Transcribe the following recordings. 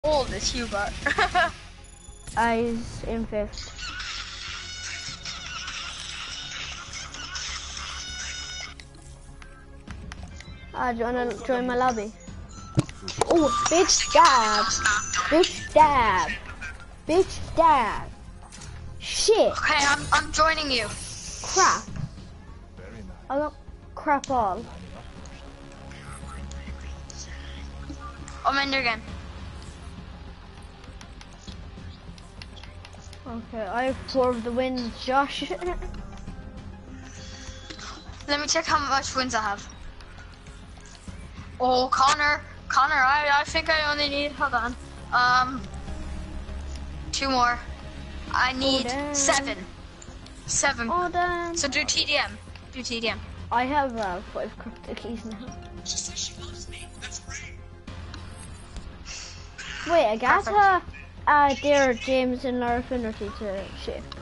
old is Hubert? He's in 5th. Do you wanna join my lobby? Oh, bitch dab! Bitch dab! Bitch dab! Shit! Okay, I'm joining you. Crap! I got crap all. I'm in there again. Okay, I have 4 of the wins, Josh. Let me check how much wins I have. Oh, Connor, I think I only need, hold on, 2 more. I need 7. 7. Oh, damn. So do TDM. I have 5 crypto keys now. Wait, I got dear James and Laura Finnerty to shift.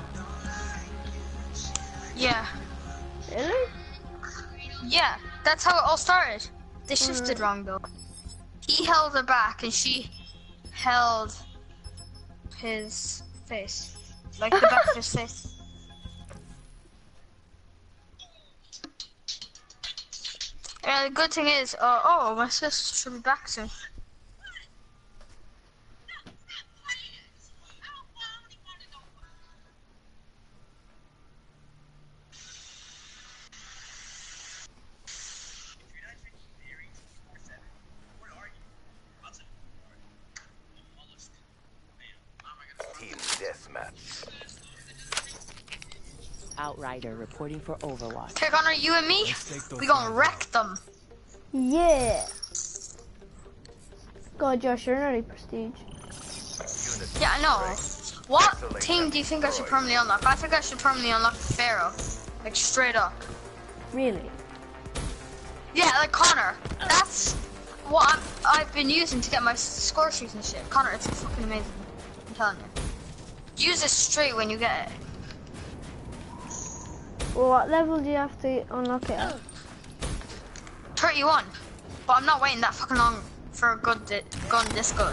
Yeah. Really? Yeah, that's how it all started. They shifted wrong though. He held her back and she held his face. Like the back of his face. Yeah, the good thing is, oh, my sister should be back soon. Outrider reporting for Overwatch. Okay, Connor, you and me, we gonna wreck them. Yeah. God, Josh, you're nearly prestige. Yeah, I know. What team do you think I should permanently unlock? I think I should permanently unlock the Pharaoh. Like, straight up. Really? Yeah, like Connor. That's what I've been using to get my score sheets and shit. Connor, it's fucking amazing. I'm telling you. Use it straight when you get it. Well, what level do you have to unlock it at? 31. But I'm not waiting that fucking long for a good gun this good.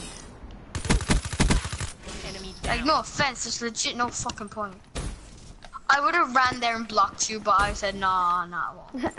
Like, no offense, there's legit no fucking point. I would have ran there and blocked you, but I said, nah, I won't.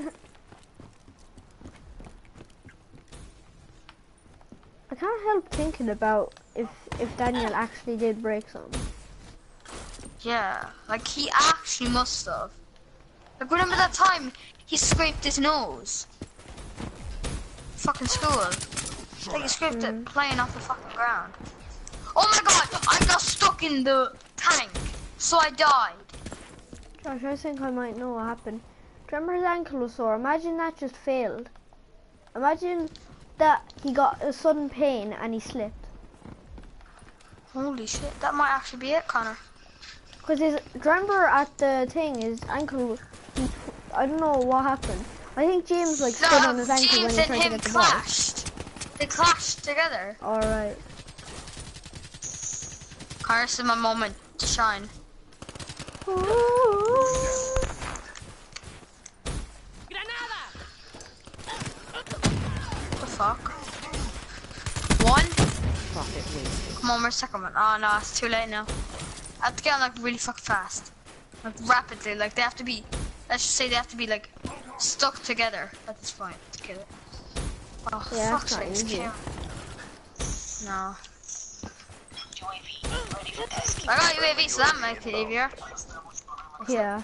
I can't help thinking about if Daniel actually did break something. Yeah, like he actually must have. Like, remember that time he scraped his nose? Fucking school. Like he scraped it playing off the fucking ground. Oh my god, I got stuck in the tank, so I died. Josh, I think I might know what happened. Do you remember his ankle was sore? Imagine that just failed. Imagine that he got a sudden pain and he slipped. Holy shit, that might actually be it, Connor. Because do you remember at the thing, his ankle, I don't know what happened. I think James like stood on his ankle James when he tried to and him get the clashed. They clashed together. Alright. Connor, this is my moment to shine. What the fuck? One? Come on, where's the second one? Oh no, it's too late now. I have to get on like really fucking fast. Like rapidly, like they have to be, let's just say they have to be like stuck together at this point to kill it. Oh, yeah, fuck's that's not sake, easy. No. I got UAV, so that makes it easier. Yeah.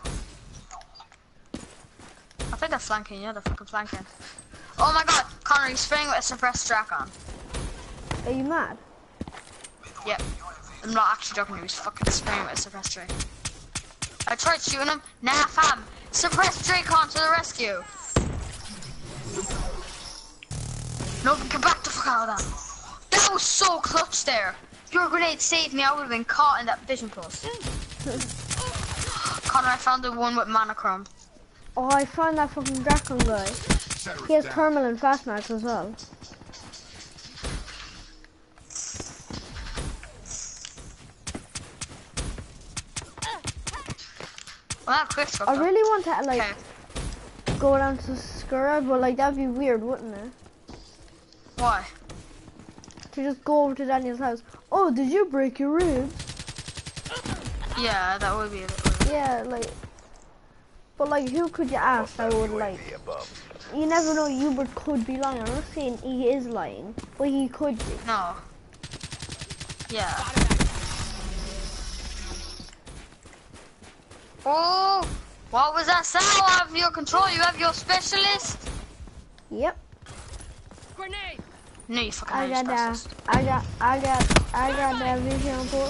I think they're flanking, yeah, they're fucking flanking. Oh my god, Connor, he's spraying with a suppressed Drakon. Are you mad? Yep. I'm not actually joking, he was fucking spraying with a suppressed Drake. I tried shooting him. Nah, fam. Suppressed Drakon to the rescue. No, get back the fuck out of that. That was so clutch there. Your grenade saved me, I would have been caught in that vision post. Connor, I found the one with monochrome. Oh, I found that fucking Drakon guy. He has thermal and fast marks as well. Well, that quick I really want to like go down to Skura, but like that'd be weird, wouldn't it? Why? to just go over to Daniel's house. Oh, did you break your ribs? Yeah, that would be a bit weird. Yeah, like, but like, who could you ask? I would like. You never know. Hubert could be lying. I'm not saying he is lying, but he could be. No. Yeah. Oh, what was that sound? I have your control. You have your specialist. Yep. Grenade! No, you fucking I have your got specialist. I got that vision for.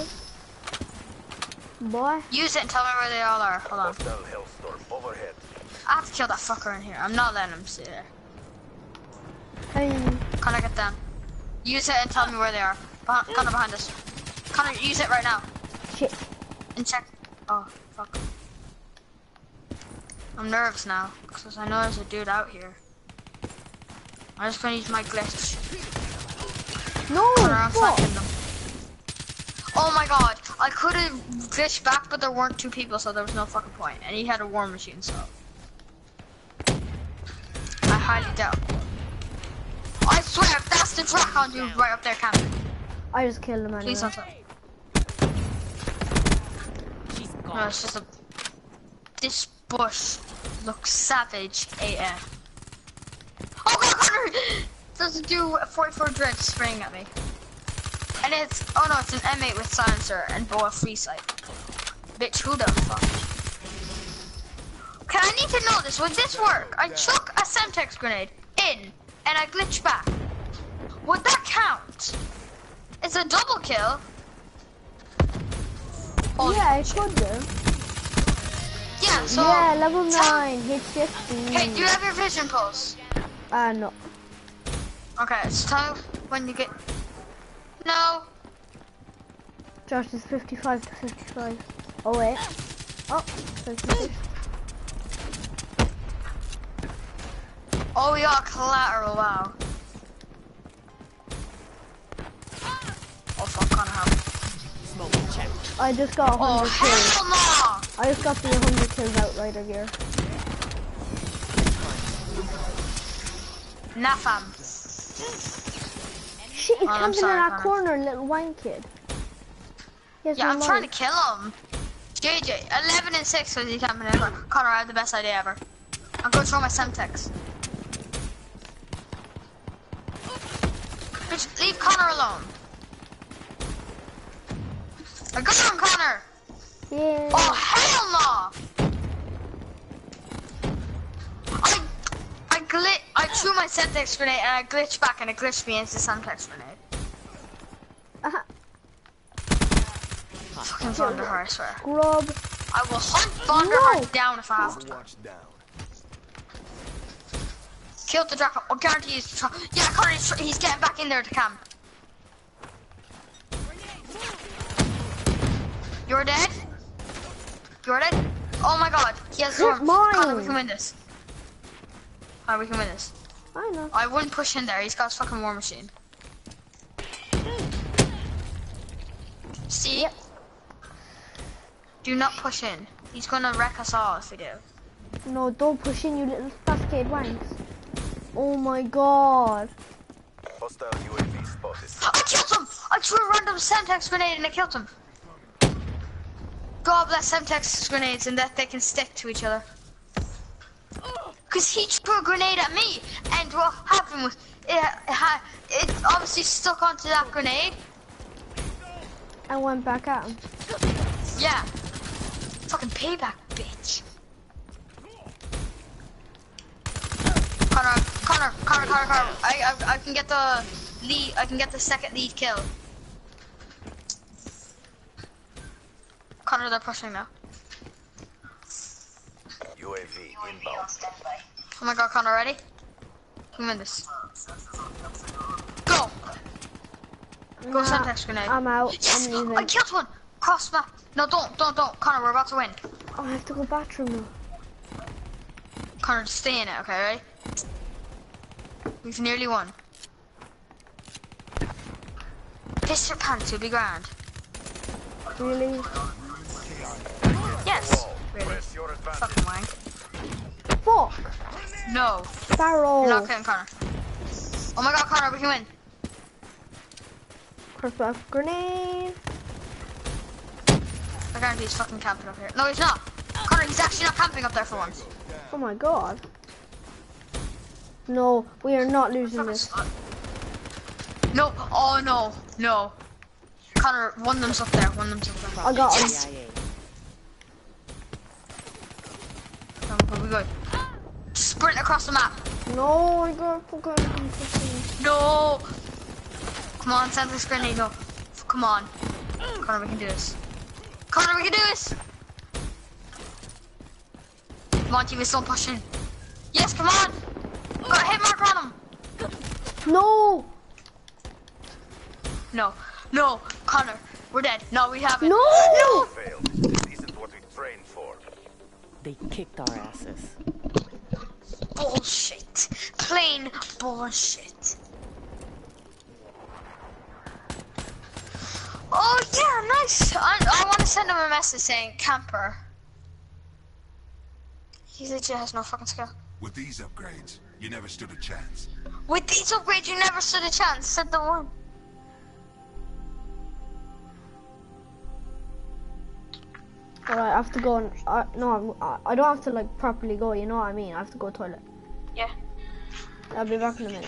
Boy. Use it and tell me where they all are. Hold on. Hostile Hellstorm overhead. I have to kill that fucker in here. I'm not letting him sit there. Hey. Connor, get down. Use it and tell me where they are. Connor, behind us. Connor, use it right now. Shit. And check. Oh, fuck. I'm nervous now, because I know there's a dude out here. I'm just gonna use my glitch. No. Connor, I'm Fuck. flanking them. Oh my god, I could have glitched back, but there weren't two people, so there was no fucking point. And he had a war machine, so. I highly doubt. I swear, if that's the track on dude right up there, camping. I just killed him anyway. Please don't. She's No, gone. it's just a. This bush looks savage AF. Oh god, Connor! There's a dude with 44 dread spraying at me. And it's. Oh no, it's an M8 with silencer and boa free sight. Bitch, who the fuck? Okay, I need to know this. Would this work? I chuck a Semtex grenade in and I glitch back. Would that count? It's a double kill. Holy Yeah, I could do. Yeah, so. Yeah, level tell- 9, hit 50. Hey, do you have your vision pulse? No. Okay, so tell me when you get. No. Josh is 55 to 55. Oh wait. Oh, 56. Oh, we got collateral, wow. Oh, fuck, Connor, help. Smoke check. I just got Oh, 100 kills. hell no! I just got the 100 kills outrider gear. Nah, fam. Shit, he's Oh, I'm camping sorry, in that Connor. corner, little wank kid. He has Yeah, no I'm trying to life. kill him. JJ, 11 and 6 was he camping in. Connor, I have the best idea ever. I'm going to throw my Semtex. Bitch, leave Connor alone. I got him, Connor! Yeah. Oh, hell no! I threw my Semtex grenade and I glitched back and it glitched me into the Semtex grenade. Fucking Vonderhaar, I swear. Grub. I will hunt Vonderhaar No. down if I have to. Overwatch down. Killed the Draco. I guarantee he's. Yeah, Connor, he's getting back in there to camp. You're dead? You're dead? Oh my god, he has storm. mine. Connor, we can win this. Connor, we can win this. I know. I wouldn't push in there, he's got his fucking war machine. See? Yep. Do not push in. He's gonna wreck us all if we do. No, don't push in, you little cascade wanks. Oh my god. Hostile UAV spotted. I killed him! I threw a random Semtex grenade and I killed him. God bless Semtex grenades and that they can stick to each other. Because he threw a grenade at me, and what happened was, it obviously stuck onto that grenade. I went back at him. Yeah. Fucking payback, bitch. Connor. I can get the lead, I can get the second lead kill. Connor, they're pushing now. UAV inbound. Oh my god, Connor, ready? Can we win this? Go! Go, Semtex grenade. I'm out. Yes! I'm leaving. I killed one! Cross map. No, don't. Connor, we're about to win. Oh, I have to go bathroom now. Connor, just stay in it, okay, ready? We've nearly won. Piss your pants, you'll be grand. Really? Yes! Really? Press your advantage. Fucking wank. Fuck! No. Barrel! You're not killing Connor. Oh my god, Connor, we can win. First off, grenade. I guarantee he's fucking camping up here. No, he's not. Connor, he's actually not camping up there for once. Oh my god. No, we are not losing this. No, oh no, no. Connor, one of them's up there, one of them's up there. I got him. Yes! Come, we go. Sprint across the map. No, I got fucking. No! Come on, send this grenade, no. Come on. Connor, we can do this. Connor, we can do this! Come on, team, don't push in. Yes, come on! Got a hit marker on him! No! No, no, Connor, we're dead. No, we haven't. No! No! Failed. This isn't what we trained for. They kicked our asses. Bullshit. Plain bullshit. Oh yeah, nice. I want to send him a message saying camper. He legit has no fucking skill. With these upgrades, you never stood a chance. With these upgrades, you never stood a chance. Said the one. Alright, I have to go and no, I don't have to like properly go. You know what I mean? I have to go toilet. Yeah. I'll be back in a minute.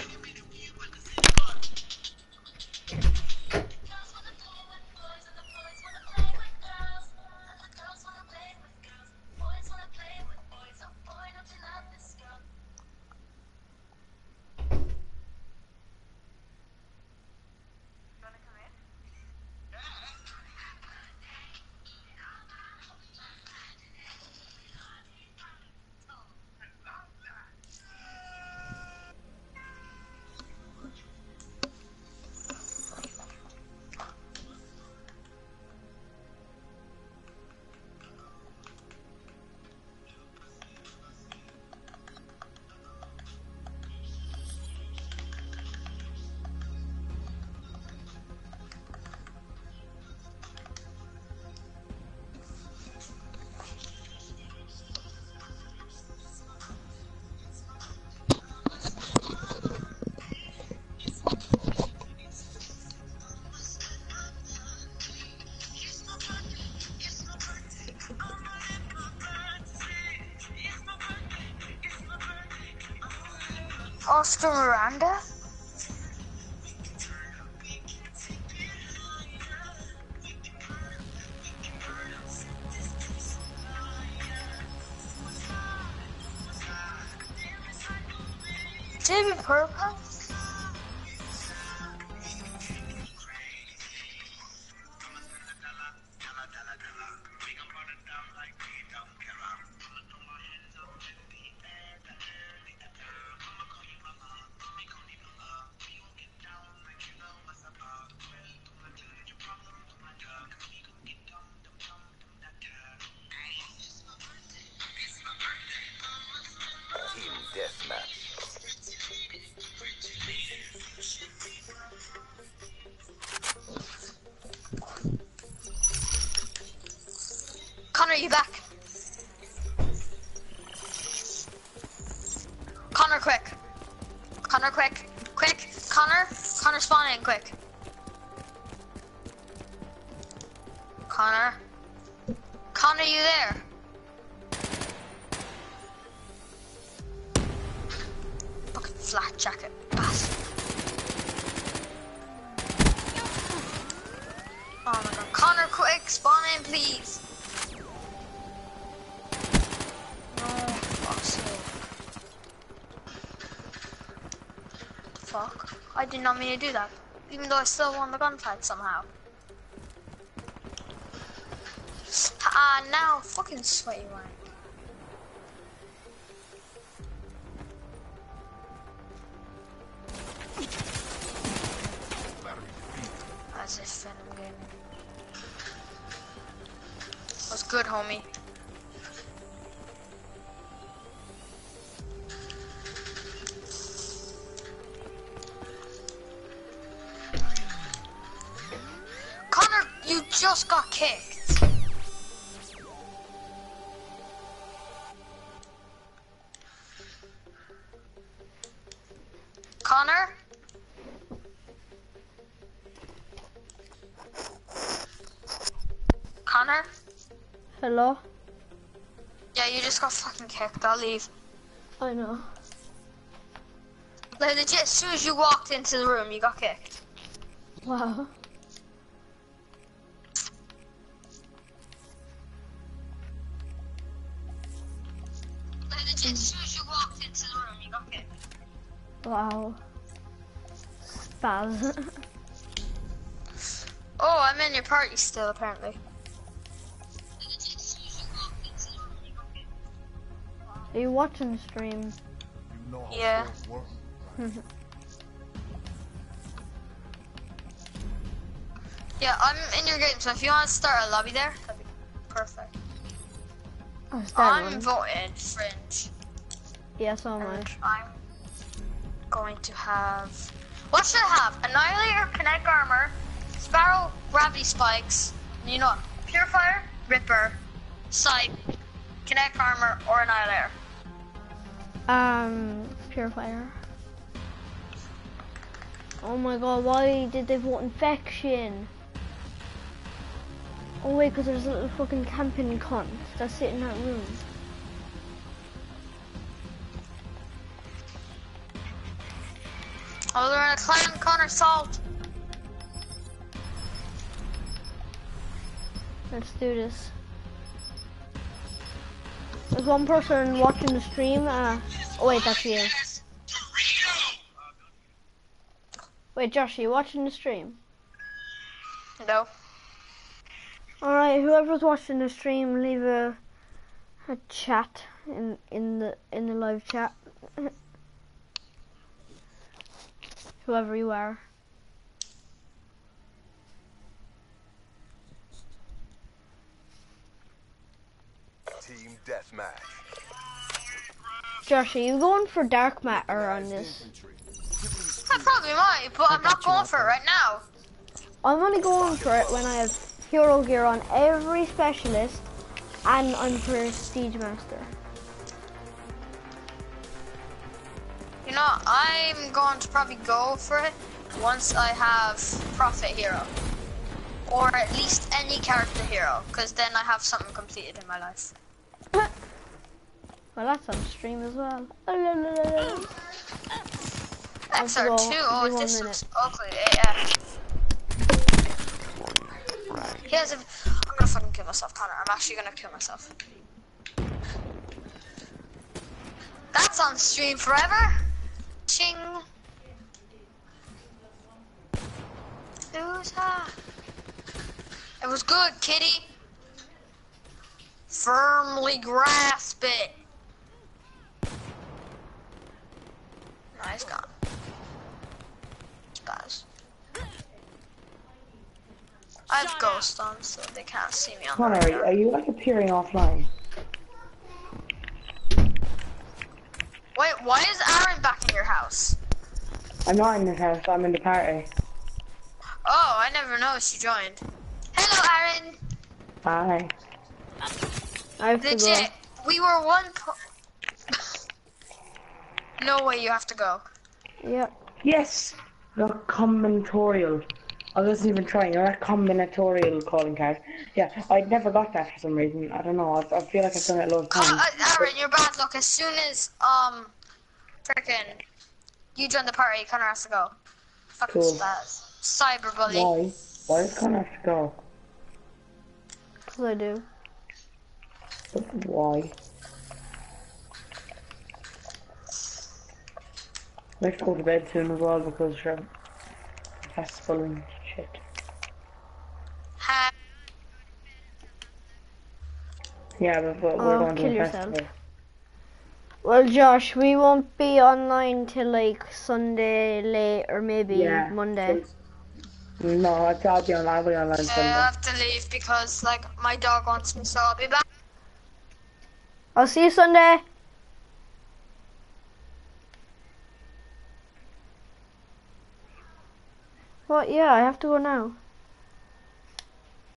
Oscar Miranda? Jamie Purple? Team deathmatch. Connor, you back? Connor, quick. Connor, quick. Quick. Connor. Connor, spawn in, quick. Connor. Connor, you there? Fucking flat jacket, bastard. Oh my god. Connor, quick, spawn in, please. No, fuck's sake. Fuck. I did not mean to do that. Even though I still won the gunfight somehow. Ah, now fucking sweaty rank. That's it, Venom Gaming. What's good, homie? Connor, you just got kicked. Connor? Connor? Hello? Yeah, you just got fucking kicked. I'll leave. I know. Like, legit, as soon as you walked into the room, you got kicked. Wow. Like, legit, as soon as you walked into the room, you got kicked. Wow. Spaz. Oh, I'm in your party still, apparently. Are you watching the stream? Yeah. Yeah, I'm in your game, so if you want to start a lobby there, that'd be perfect. I'm voting Fringe. Yeah, so am I. And I'm going to have... What should I have? Annihilator, Kinetic Armor, Sparrow, Gravity Spikes, you know, Purifier, Ripper, Sight, Kinetic Armor, or Annihilator. Purifier. Oh my god, why did they vote Infection? Oh wait, because there's a little fucking camping cunt that's sitting in that room. Oh, they're in a clan, Connor Salt. Let's do this. There's one person watching the stream. Oh wait, that's you. Wait, Josh, are you watching the stream? No. Alright, whoever's watching the stream, leave a chat in the live chat. Whoever you are. Team deathmatch. Josh, are you going for dark matter on this? I probably might, but I'm not going for it right now. I'm only going for it when I have hero gear on every specialist and I'm prestige master. You know, I'm going to probably go for it once I have Prophet Hero. Or at least any character hero, because then I have something completed in my life. Well, that's on stream as well. XR2, oh, this looks ugly AF. He has a... I'm gonna fucking kill myself, Connor. I'm actually gonna kill myself. That's on stream forever. Ching. Loser. It was good, kitty. Firmly grasp it. No, he's gone. Guys. I have ghost on, so they can't see me on the Connor, radar. are you like appearing offline? Wait, why is Aaron back in your house? I'm not in the house, I'm in the party. Oh, I never noticed you joined. Hello, Aaron. Hi. I have to go. Legit, we were one No way, you have to go. Yep. Yes! The combinatorial. I wasn't even trying, that combinatorial calling card. Yeah, I never got that for some reason. I don't know, I feel like I've done it a lot of times. Aaron, you're bad luck. As soon as, frickin' you join the party, Connor has to go. Fucking Cool. spaz. Cyberbully. Why? Why does Connor have to go? Because I do. But why? I have to go to bed soon as well because festival and shit. Ha Yeah, but we're Oh, going to kill a yourself. festival. Well, Josh, we won't be online till like Sunday late or maybe Yeah. Monday. No, I'll be online. I'll be online I Sunday. have to leave because, like, my dog wants me, so I'll be back. I'll see you Sunday. What? Yeah, I have to go now.